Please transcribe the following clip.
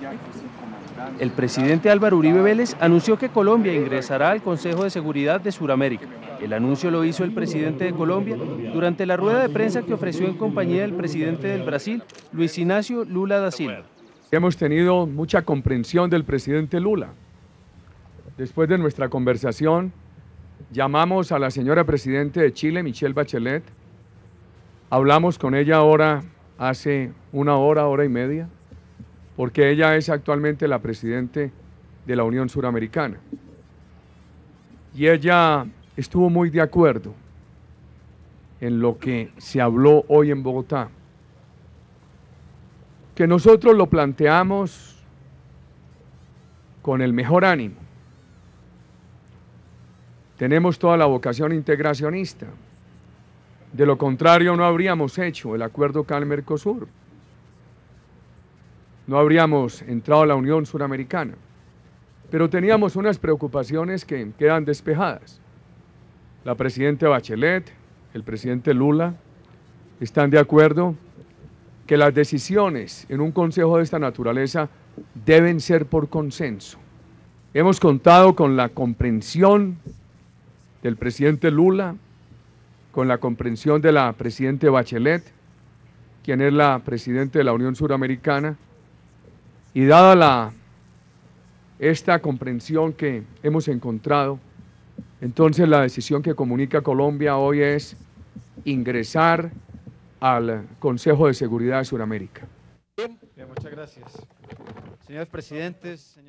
El presidente Álvaro Uribe Vélez anunció que Colombia ingresará al Consejo de Seguridad de Suramérica. El anuncio lo hizo el presidente de Colombia durante la rueda de prensa que ofreció en compañía del presidente del Brasil, Luis Inácio Lula da Silva. Hemos tenido mucha comprensión del presidente Lula. Después de nuestra conversación, llamamos a la señora presidente de Chile, Michelle Bachelet. Hablamos con ella ahora hace una hora y media, porque ella es actualmente la presidente de la Unión Suramericana. Y ella estuvo muy de acuerdo en lo que se habló hoy en Bogotá, que nosotros lo planteamos con el mejor ánimo. Tenemos toda la vocación integracionista. De lo contrario, no habríamos hecho el acuerdo CAN-Mercosur. No habríamos entrado a la Unión Suramericana. Pero teníamos unas preocupaciones que quedan despejadas. La presidenta Bachelet, el presidente Lula, están de acuerdo que las decisiones en un consejo de esta naturaleza deben ser por consenso. Hemos contado con la comprensión del presidente Lula, con la comprensión de la presidenta Bachelet, quien es la presidenta de la Unión Suramericana, y dada esta comprensión que hemos encontrado, entonces la decisión que comunica Colombia hoy es ingresar al Consejo de Seguridad de Suramérica. Bien, muchas gracias. Señores presidentes,